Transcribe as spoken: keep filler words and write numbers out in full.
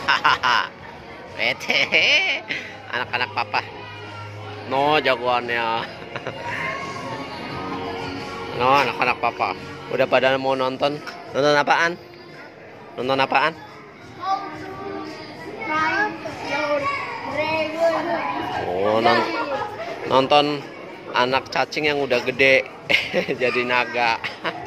Hahaha. Bete. Anak-anak papa. No jagoannya. No anak-anak papa. Udah pada mau nonton? Nonton apaan? Nonton apaan? Oh, non nonton anak cacing yang udah gede jadi naga.